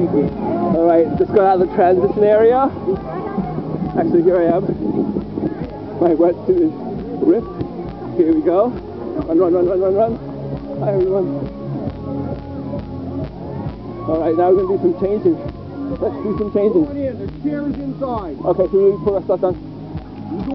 Alright, just got out of the transition area. Actually, here I am. My wetsuit is ripped. Here we go. Run, run, run, run, run, run. Hi, everyone. Alright, now we're going to do some changing. Let's do some changing. There's chairs inside. Okay, so we put our stuff down.